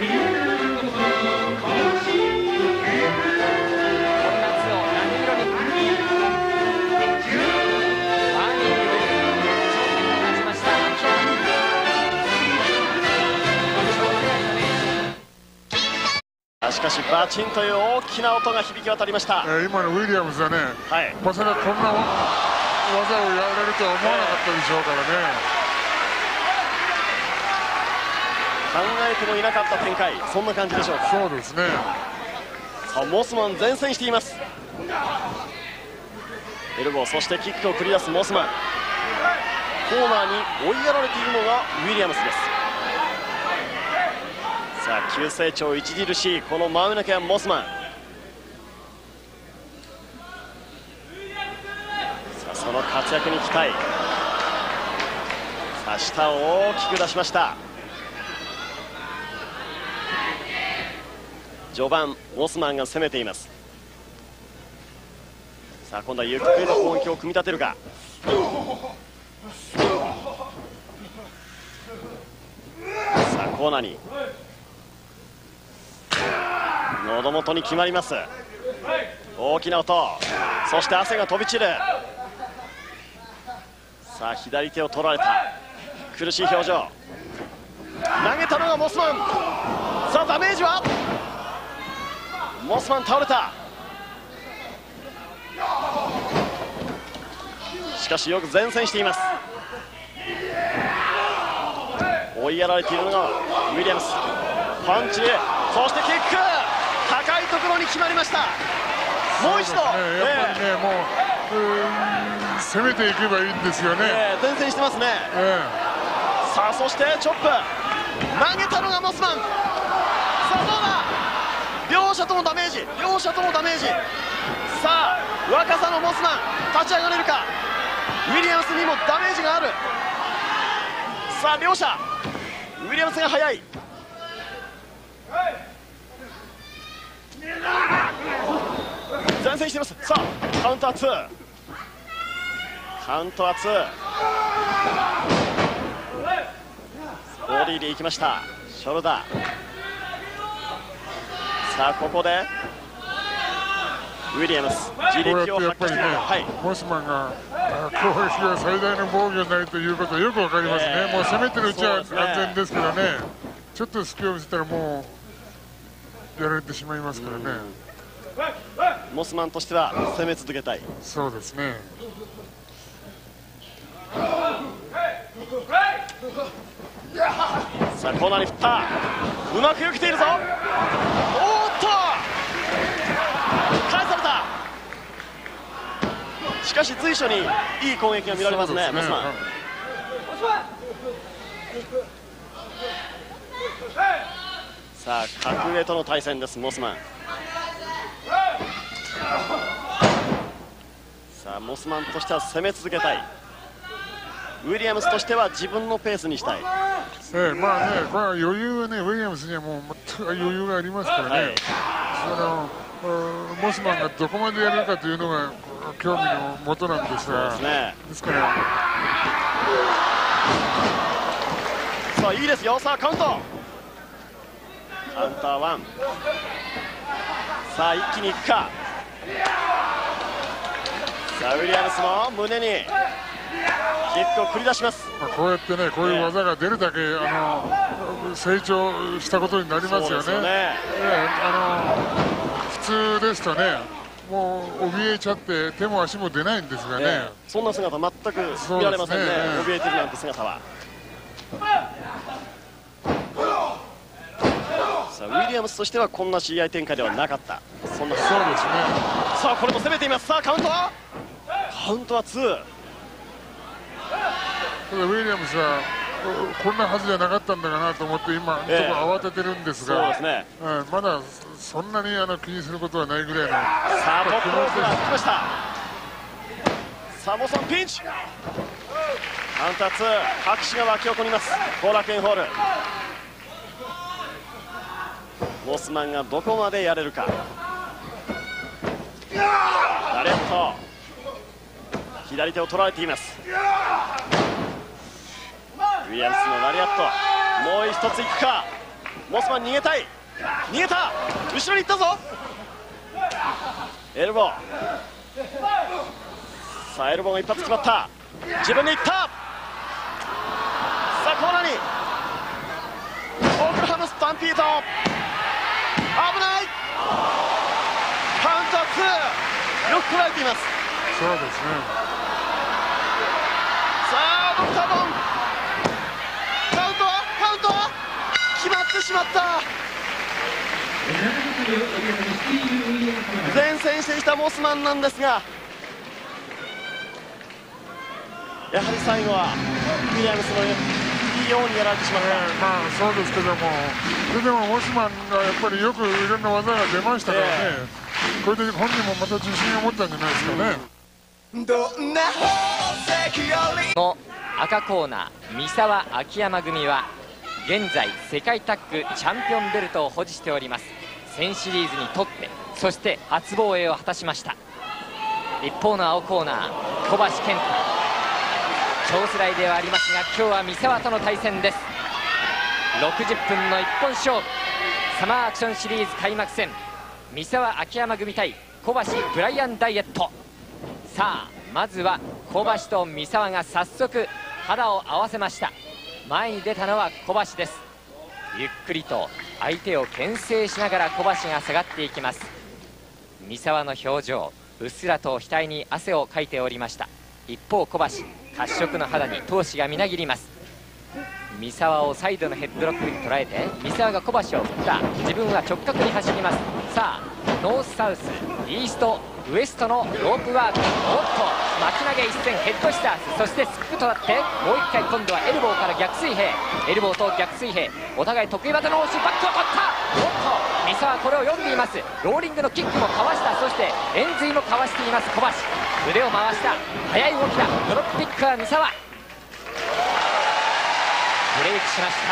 しかしバチンという大きな音が響き渡りました。 今のウィリアムズはね、まさかこんな技をやられるとは思わなかったでしょうからね。 考えてもいなかった展開、そんな感じでしょうか。 そうですね。 さあモスマン前線しています。エルボー、そしてキックを繰り出すモスマン。コーナーに追いやられているのがウィリアムスです。さあ急成長著しいこの真ん中やモスマン。さあその活躍に期待。さあ下を大きく出しました。序盤モスマンが攻めています。さあ今度はゆっくりと攻撃を組み立てるか。さあコーナーに喉元に決まります。大きな音、そして汗が飛び散る。さあ左手を取られた苦しい表情。投げたのがモスマン。さあダメージはモスマン倒れた。しかしよく前線しています。追いやられているのがウィリアムス。パンチで、そしてキック、高いところに決まりました。もう一度、 やっぱりね、もう攻めていけばいいんですよね。 前線してますね。さあそしてチョップ、投げたのがモスマン。さあどうだ、両者ともダメージ、両者ともダメージ。さあ若さのモスマン立ち上がれるか。ウィリアムスにもダメージがある。さあ両者ウィリアムスが速い。前線しています。さあカウンター2、カウントは2。ボディでいきました。ショルダー。さあここでウィリアムス自力を発揮して、 モスマンが攻撃が最大の防御になるということはよくわかりますね。もう攻めてるうちは安全ですけどね、ちょっと隙を見せたらもうやられてしまいますからね。 モスマンとしては攻め続けたい。 そうですね。 さあコーナーに振った、うまくよけているぞ。おーっと返された。しかし随所にいい攻撃が見られますね、モスマン。さあ格上との対戦です、モスマン。さあモスマンとしては攻め続けたい。ウィリアムスとしては自分のペースにしたい。 まあね、これは余裕はね、ウィリアムスにはもう全く余裕がありますからね。モスマンがどこまでやるかというのが興味のもとなんですが、ですから。 さあいいですよ。さあカウント、カウンター1。さあ一気にいくか。さあウィリアムスも胸にキックを繰り出します。 こうやってね、こういう技が出るだけ成長したことになりますよね。普通ですとね、もう怯えちゃって手も足も出ないんですがね、 そんな姿全く見られませんね。怯えてるなんて姿は。さあウィリアムスとしてはこんな試合展開ではなかった、そんな。 そうですね。 さあこれも攻めています。さあカウントは2。 ウィリアムスはこんなはずじゃなかったんだかなと思って今ちょっと慌ててるんですが、まだそんなに気にすることはないぐらいの。 さあトップロープが来ました。さあモスマンピンチ、カウンター2。拍手が沸き起こります後楽園ホール。モスマンがどこまでやれるか。ラレット、左手を取られています。ウィリアムスのラリアット、もう一ついくか。 モスマン逃げたい、逃げた、後ろに行ったぞ。エルボー、さあエルボーが一発決まった、自分で行った。さあコーナーにオークルハムスタンピード、危ない、カウントは2、よく捉えています。 そうですね。 さあドクターボン、カウントは決まってしまった。前線してきたモスマンなんですが、やはり最後はウィリアムスのいいようにやられてしまった。 まあそうですけども、それでもモスマンがやっぱりよくいろんな技が出ましたからね、これで本人もまた自信を持ったんじゃないですかね。 の赤コーナー三沢秋山組は現在世界タッグチャンピオンベルトを保持しております。1000シリーズにとってそして初防衛を果たしました。一方の青コーナー小橋健太、超スライではありますが今日は三沢との対戦です。60分の一本勝負、サマーアクションシリーズ開幕戦、三沢秋山組対小橋ブライアンダイエット。さあまずは小橋と三沢が早速肌を合わせました。前に出たのは小橋です。ゆっくりと相手を牽制しながら小橋が下がっていきます。三沢の表情、うっすらと額に汗をかいておりました。一方小橋、褐色の肌に闘志がみなぎります。三沢をサイドのヘッドロックに捉えて三沢が小橋を振った、自分は直角に走ります。さあノースサウスイーストウエストのロープワーク、おっと巻き投げ一戦ヘッドシターズ、そしてスクープとなってもう一回今度はエルボーから逆水平、エルボーと逆水平、お互い得意技の応酬、バックを取った。おっと三沢これを読んでいます。ローリングのキックもかわした、そして円髄もかわしています小橋。腕を回した速い動きだ、ドロップピックは三沢、ブレイクしました。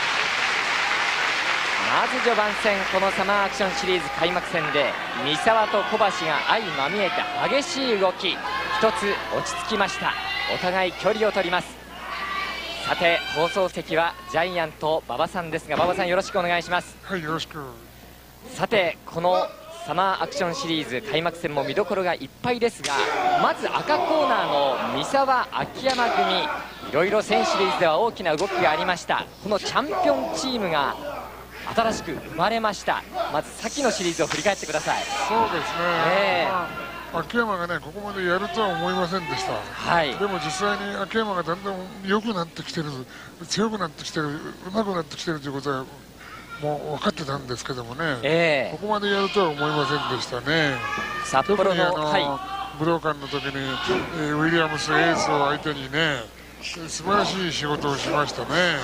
まず序盤戦、このサマーアクションシリーズ開幕戦で三沢と小橋が相まみえた激しい動き、一つ落ち着きました。お互い距離を取ります。さて放送席はジャイアント馬場さんですが、馬場さんよろしくお願いします。 はい、よろしく。 さてこのサマーアクションシリーズ開幕戦も見どころがいっぱいですが、まず赤コーナーの三沢秋山組、いろいろ1000シリーズでは大きな動きがありました。このチャンピオンチームが新しく生まれました。まず先のシリーズを振り返ってください。 そうですね、秋山がねここまでやるとは思いませんでした。はい、でも実際に秋山がだんだん良くなってきてる、強くなってきてる、うまくなってきてるということはもう分かってたんですけどもね、ここまでやるとは思いませんでしたね。 札幌の武道館の時に、ウィリアムスエースを相手にね素晴らしい仕事をしましたね。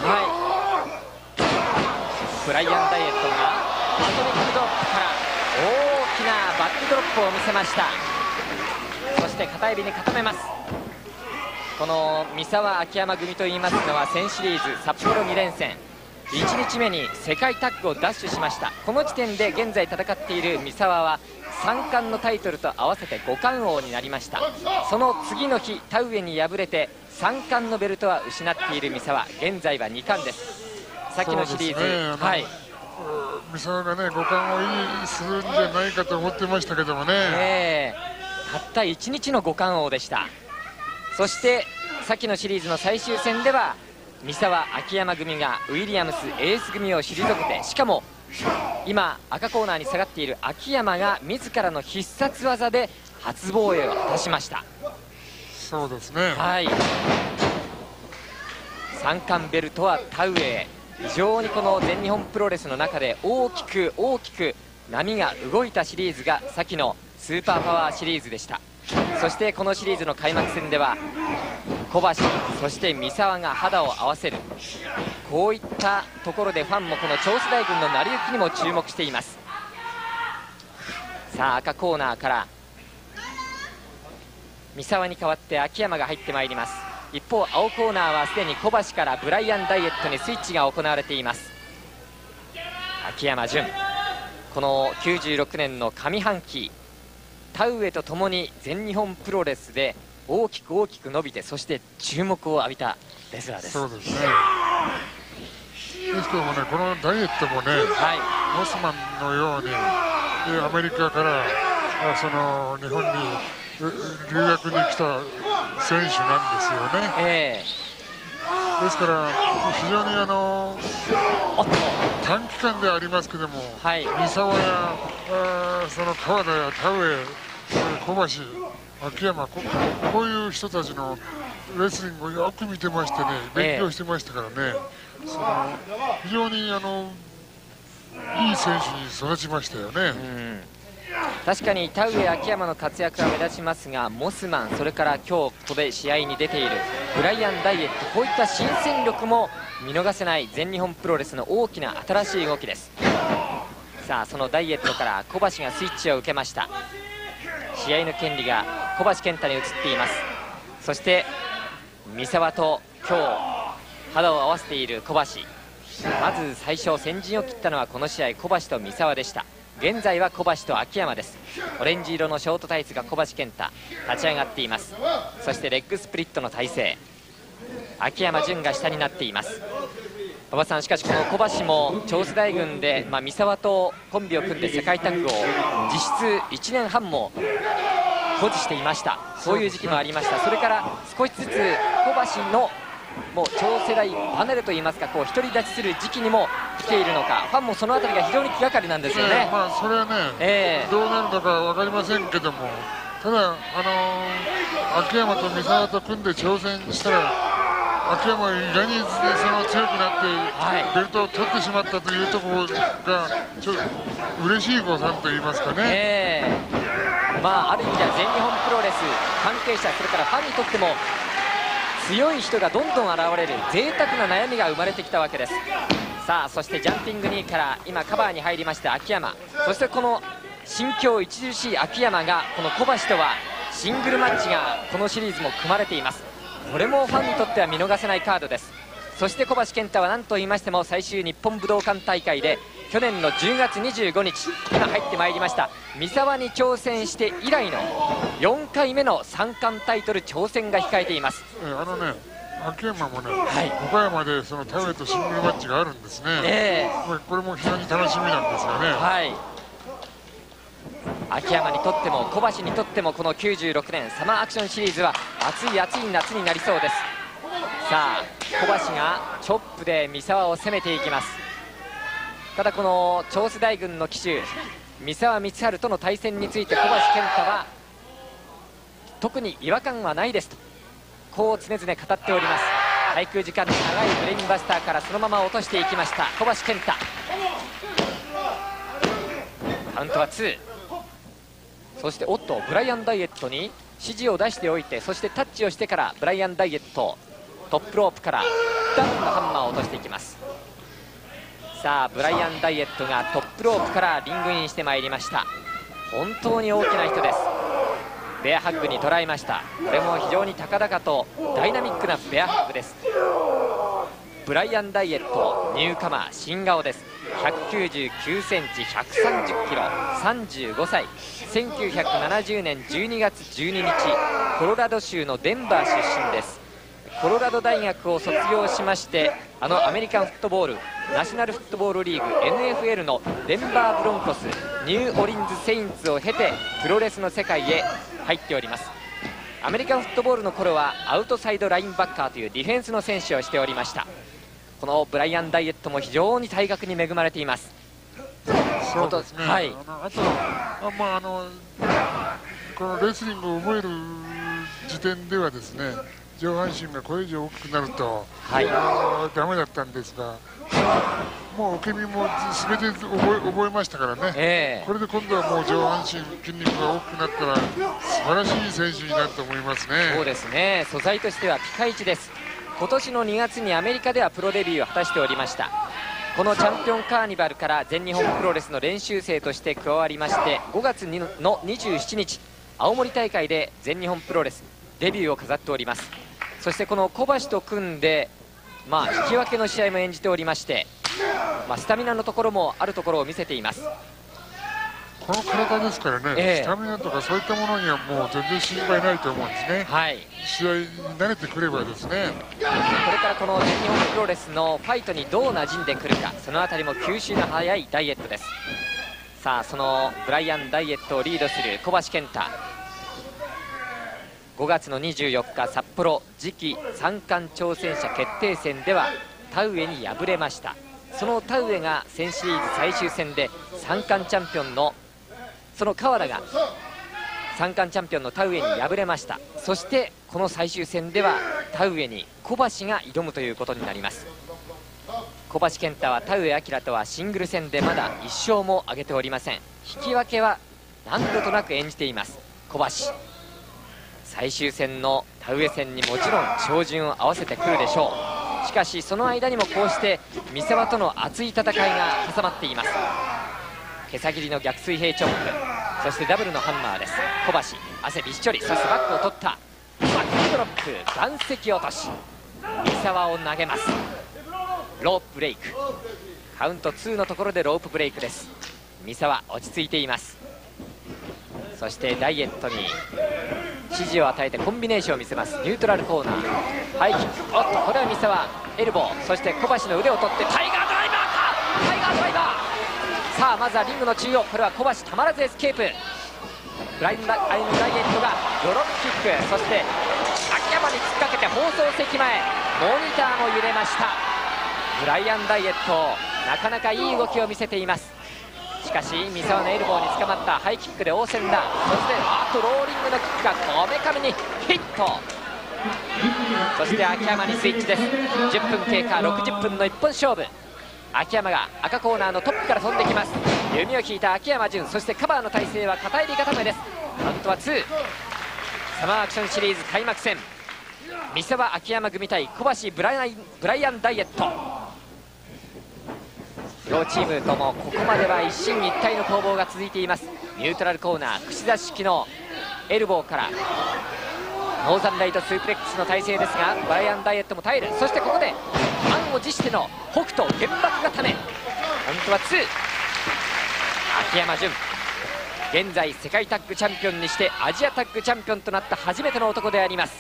ブライアンダイエットがアトミックドロップから大きなバックドロップを見せました。そして片指に固めます。この三沢秋山組といいますのは1000シリーズ札幌2連戦1日目に世界タッグを奪取しました。この時点で現在戦っている三沢は3冠のタイトルと合わせて5冠王になりました。その次の日田上に敗れて3冠のベルトは失っている三沢、現在は2冠です。先のシリーズ、 三沢がね5冠を維持するんじゃないかと思ってましたけどもね、 たった1日の5冠王でした。そして先のシリーズの最終戦では三沢秋山組がウィリアムスエース組を退けて、しかも今赤コーナーに下がっている秋山が自らの必殺技で初防衛を果たしました。 そうですね、 3冠ベルトは田植え、非常にこの全日本プロレスの中で大きく波が動いたシリーズが先のスーパーパワーシリーズでした。そしてこのシリーズの開幕戦では小橋そして三沢が肌を合わせる、こういったところでファンもこの長洲大軍の成り行きにも注目しています。さあ赤コーナーから三沢に代わって秋山が入ってまいります。一方青コーナーはすでに小橋からブライアンダイエットにスイッチが行われています。秋山純、この96年の上半期田植えとともに全日本プロレスで大きく伸びて、そして注目を浴びたレスラーです。 そうですね。でですけどもね、このダイエットもね、モスマンのようにアメリカからその日本に留学に来た選手なんですよね。ですから非常に短期間ではありますけども、三沢やその川田や田上、小橋、秋山、こういう人たちのレスリングをよく見てましてね、勉強してましたからね、非常にいい選手に育ちましたよね。 確かに田上、秋山の活躍が目立ちますが、モスマン、それから今日ここで試合に出ているブライアン・ダイエット、こういった新戦力も見逃せない全日本プロレスの大きな新しい動きです。さあそのダイエットから小橋がスイッチを受けました。試合の権利が小橋健太に移っています。そして三沢と今日肌を合わせている小橋、まず最初先陣を切ったのはこの試合小橋と三沢でした。現在は小橋と秋山です。オレンジ色のショートタイツが小橋健太、立ち上がっています。そしてレッグスプリットの体勢、秋山純が下になっています。馬場さん、しかしこの小橋も長世代軍で、三沢とコンビを組んで世界タッグを実質1年半も保持していました。そういう時期もありました。それから少しずつ小橋のもう長世代パネルといいますか、こう独り立ちする時期にも来ているのか、ファンもそのあたりが非常に気がかりなんですよね。 それはね、どうなるのか分かりませんけども、ただ秋山と三沢と組んで挑戦したら、秋山が意外に強くなってベルトを取ってしまったというところがちょっと嬉しい誤算といいますかね。 ある意味では全日本プロレス関係者、それからファンにとっても強い人がどんどん現れる贅沢な悩みが生まれてきたわけです。さあそしてジャンピングニーから今カバーに入りました秋山、そしてこの心境著しい秋山がこの小橋とはシングルマッチがこのシリーズも組まれています。これもファンにとっては見逃せないカードです。そして小橋健太は何と言いましても最終日本武道館大会で去年の10月25日今入ってまいりました三沢に挑戦して以来の4回目の三冠タイトル挑戦が控えています。 秋山もね、岡山でその田上とシングルマッチがあるんですね。これも非常に楽しみなんですよね。秋山にとっても小橋にとってもこの96年サマーアクションシリーズは熱い熱い夏になりそうです。さあ小橋がチョップで三沢を攻めていきます。ただこの長世代軍の旗手三沢光晴との対戦について小橋健太は特に違和感はないですとこう常々語っております。滞空時間の長いブレインバスターからそのまま落としていきました小橋健太。カウントは2。そしておっとブライアン・ダイエットに指示を出しておいて、そしてタッチをしてからブライアン・ダイエットトップロープからダウンのハンマーを落としていきます。さあブライアン・ダイエットがトップロープからリングインしてまいりました。本当に大きな人です。ベアハッグに捉えました。これも非常に高々とダイナミックなベアハッグです。ブライアン・ダイエットニューカマー新顔です。199センチ130キロ35歳、1970年12月12日コロラド州のデンバー出身です。コロラド大学を卒業しましてアメリカンフットボールナショナルフットボールリーグ NFL のデンバーブロンコスニューオリンズセインツを経てプロレスの世界へ入っております。アメリカンフットボールの頃はアウトサイドラインバッカーというディフェンスの選手をしておりました。このブライアン・ダイエットも非常に体格に恵まれています。そうですね。あとこのレスリングを覚える時点ではですね、上半身がこれ以上大きくなると、ダメだったんですが、もう受け身も全て覚えましたからね、これで今度はもう上半身筋肉が大きくなったら素晴らしい選手になると思いますね。 そうですね、素材としてはピカイチです。今年の2月にアメリカではプロデビューを果たしておりました。このチャンピオンカーニバルから全日本プロレスの練習生として加わりまして、5月の27日青森大会で全日本プロレスデビューを飾っております。そしてこの小橋と組んで、引き分けの試合も演じておりまして、スタミナのところもあるところを見せています。 この体ですからね、スタミナとかそういったものにはもう全然心配ないと思うんですね。 はい、 試合に慣れてくればですね。 これからこの全日本プロレスのファイトにどう馴染んでくるか、そのあたりも吸収の早いダイエットです。さあそのブライアン・ダイエットをリードする小橋健太、5月の24日札幌次期三冠挑戦者決定戦では田上に敗れました。その田上が1000シリーズ最終戦で三冠チャンピオンのその川田が三冠チャンピオンの田上に敗れました。そしてこの最終戦では田上に小橋が挑むということになります。小橋健太は田上彰とはシングル戦でまだ1勝も挙げておりません。引き分けは何度となく演じています小橋。最終戦の田植え戦にもちろん照準を合わせてくるでしょう。しかしその間にもこうして三沢との熱い戦いが挟まっています。毛先切りの逆水平チョップ、そしてダブルのハンマーです。小橋汗びっしょり、そしてバックを取ったバックドロップ岩石落とし、三沢を投げます。ロープブレイク、カウント2のところでロープブレイクです。三沢落ち着いています。そしてダイエットに指示を与えてコンビネーションを見せます。ニュートラルコーナーハイキック、おっとこれは三沢エルボー、そして小橋の腕を取ってタイガードライバーか、タイガードライバー。さあまずはリングの中央、これは小橋たまらずエスケープ。ブライアン・ダイエットがドロップキック、そして秋山に突っかけて放送席前モニターも揺れました。ブライアン・ダイエットなかなかいい動きを見せています。しかし三沢のエルボーに捕まったハイキックで応戦だ。そしてローリングのキックがこめかみにヒット。そして秋山にスイッチです。10分経過、60分の一本勝負。秋山が赤コーナーのトップから飛んできます。弓を引いた秋山純、そしてカバーの体勢は片襟固めです。カウントは2。サマーアクションシリーズ開幕戦、三沢秋山組対小橋ブライアンダイエット。両チームともここまでは一進一退の攻防が続いています。ニュートラルコーナー串刺し式のエルボーからノーザンライトスープレックスの体勢ですが、ブライアン・ダイエットも耐える。そしてここで満を持しての北斗原爆固め、本当は2。秋山純、現在世界タッグチャンピオンにしてアジアタッグチャンピオンとなった初めての男であります。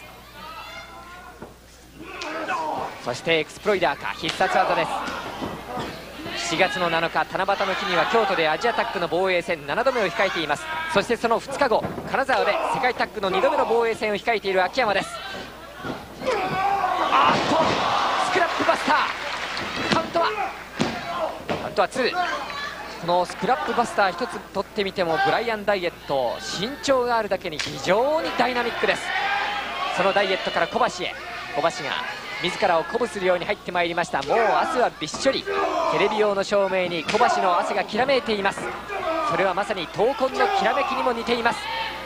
そしてエクスプロイダーか、必殺技です。7月の7日七夕の日には京都でアジアタッグの防衛戦7度目を控えています。そしてその2日後金沢で世界タッグの2度目の防衛戦を控えている秋山です。あっとスクラップバスター、カウントは2。このスクラップバスター1つ取ってみてもブライアン・ダイエット身長があるだけに非常にダイナミックです。そのダイエットから小橋へ、小橋が自らを鼓舞するように入ってまいりました。もう汗はびっしょり、テレビ用の照明に小橋の汗がきらめいています。それはまさに闘魂のきらめきにも似ています。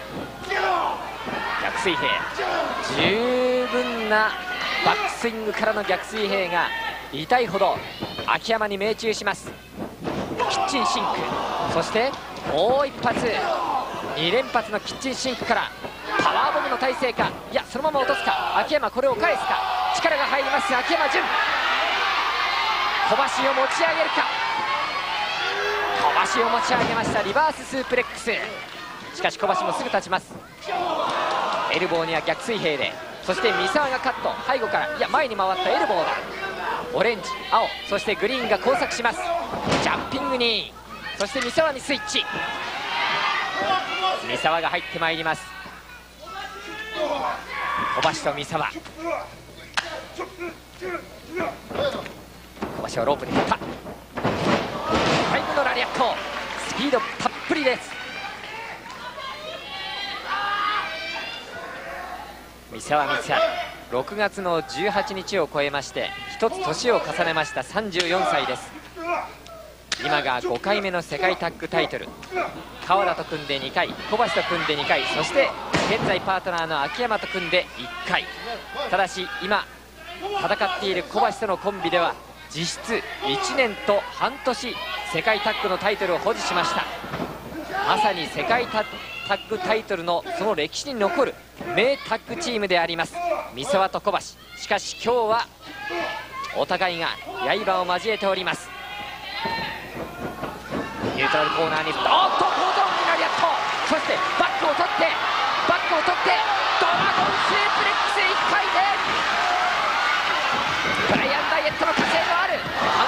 逆水平、十分なバックスイングからの逆水平が痛いほど秋山に命中します。キッチンシンク、そしてもう一発、2連発のキッチンシンクからパワーボムの体勢か、いやそのまま落とすか、秋山これを返すか、力が入ります秋山純、小橋を持ち上げるか、小橋を持ち上げました。リバーススープレックス、しかし小橋もすぐ立ちます。エルボーには逆水平で、そして三沢がカット、背後から、いや前に回ったエルボーだ。オレンジ、青、そしてグリーンが交錯します。ジャンピングに、そして三沢にスイッチ、三沢が入ってまいります。小橋と三沢、小橋をロープに振った、最後のラリアット、スピードたっぷりです。三沢光晴、6月の18日を超えまして1つ年を重ねました。34歳です。今が5回目の世界タッグタイトル、川田と組んで2回、小橋と組んで2回、そして現在パートナーの秋山と組んで1回。ただし今戦っている小橋とのコンビでは実質1年と半年世界タッグのタイトルを保持しました。まさに世界タッグタイトルのその歴史に残る名タッグチームであります三沢と小橋。しかし今日はお互いが刃を交えております。ニュートラルコーナーに、おっとコートロック、 そしてバックを取ってドラゴンスープレックス1回でブライアン・ダイエットの加勢のあるカ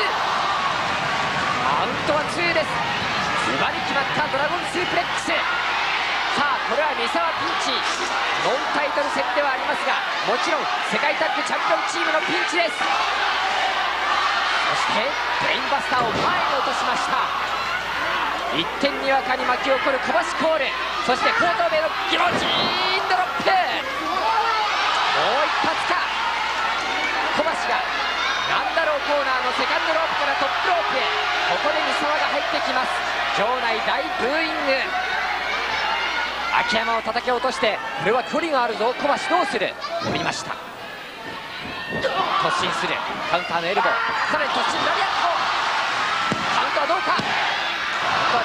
ウントは2です。ズバリ決まったドラゴンスープレックス。さあこれは三沢ピンチ、ノンタイトル戦ではありますが、もちろん世界タッグチャンピオンチームのピンチです。そしてブレインバスターを前に落としました。1点にわかに巻き起こる小橋コール、そして後頭部のギロチンドロップ、もう一発か。小橋がランダローコーナーのセカンドロープからトップロープへ、ここで三沢が入ってきます。場内大ブーイング。秋山を叩き落として、これは距離があるぞ、小橋どうする。降りました。突進するカウンターのエルボー、さらに突進ラリアット、カウントはどうか。カウントは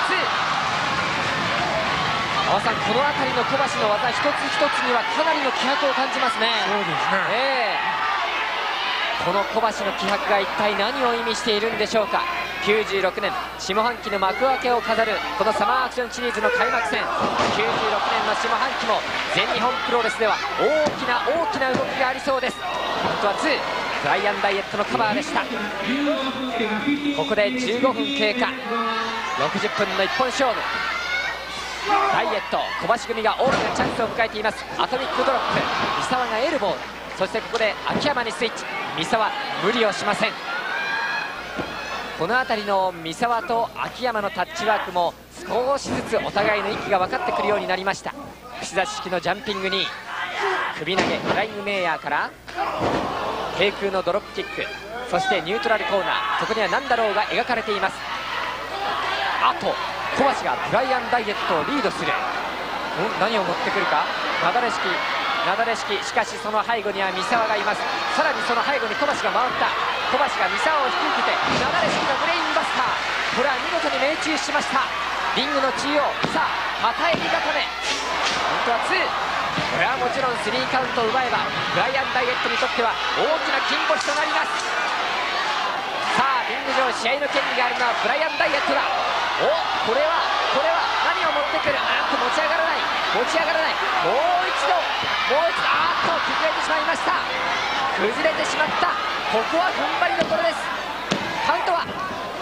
2。馬場さん、この辺りの小橋の技一つ一つにはかなりの気迫を感じますね。 そうですね、 この小橋の気迫が一体何を意味しているんでしょうか。96年下半期の幕開けを飾るこのサマーアクションシリーズの開幕戦、96年の下半期も全日本プロレスでは大きな動きがありそうです。本当は2、ブライアン・ダイエットのカバーでした。ここで15分経過、60分の一本勝負。ダイエット小橋組が大きなチャンスを迎えています。アトミックドロップ、三沢がエルボー、そしてここで秋山にスイッチ。三沢無理をしません。この辺りの三沢と秋山のタッチワークも少しずつお互いの息が分かってくるようになりました。串刺し式のジャンピングに首投げフライングメイヤーから低空のドロップキック、そしてニュートラルコーナー、そこには何だろうが描かれています。あと小橋がブライアン・ダイエットをリードする。何を持ってくるか。なだれ式、しかしその背後には三沢がいます。さらにその背後に小橋が回った。小橋が三沢を引き受けてなだれ式のブレインバスター、これは見事に命中しました。リングの中央、さあ旗襟固め、本当は2。これはもちろん3カウントを奪えばブライアン・ダイエットにとっては大きな金星となります。さあリング上試合の権利があるのはブライアン・ダイエットだ。これは何を持ってくる。持ち上がらない、もう一度、崩れてしまいました。崩れてしまった。ここは踏ん張りどころです。カウントは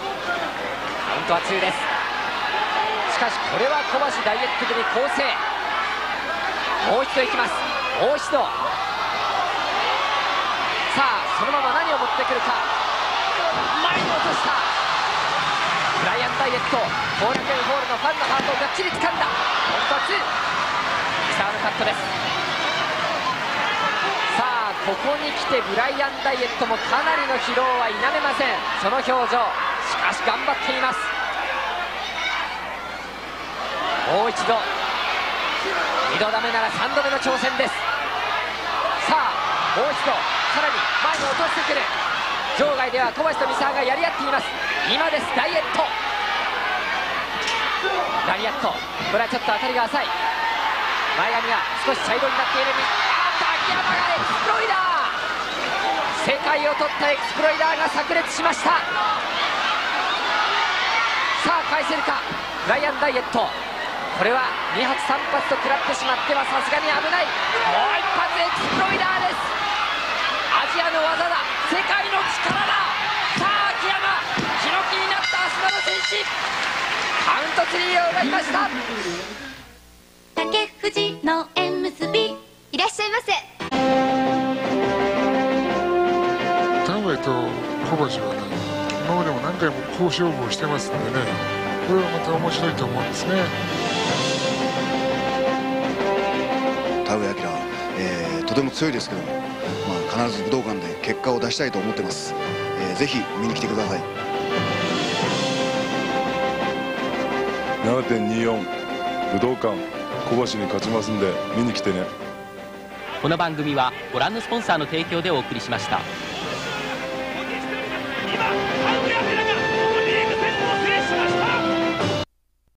2です。しかしこれは小橋ダイエット組構成。もう一度いきます。もう一度。さあそのまま何を持ってくるか。前に落とした。ブライアン・ダイエット、後楽園ホールのファンのハートをがっちり掴んだ。本当は2。三沢のカットです。さあここに来てブライアン・ダイエットもかなりの疲労は否めません。その表情、しかし頑張っています。もう一度、2度ダメなら3度目の挑戦です。さあもう一度、さらに前に落としてくる。場外では小橋と三沢がやり合っています。今です。ダイエット、ラリアット、これはちょっと当たりが浅い。前髪が少し茶色になっている。秋山がエクスプロイダー、世界を取ったエクスプロイダーが炸裂しました。さあ返せるかブライアン・ダイエット。これは2発3発と食らってしまってはさすがに危ない。もう一発エクスプロイダーです。アジアの技だ、世界の力だ。さあ秋山、ヒノキになった足場の戦士、カウント3を奪いました。 竹藤の縁結び、いらっしゃいませ。 田上と小橋はね、今までも何回も好勝負をしてますのでね、これはまた面白いと思うんですね。 田上彰、とても強いですけども、必ず武道館で結果を出したいと思ってます。ぜひ見に来てください。 7.24 武道館小橋に勝ちますんで見に来てね。 この番組はご覧のスポンサーの提供でお送りしました。